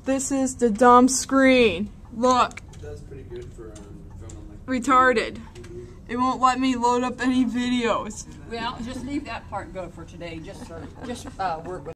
This is the dumb screen. Look. That's pretty good for filming like Retarded. It won't let me load up any videos. Well, just leave that part go for today. Just work with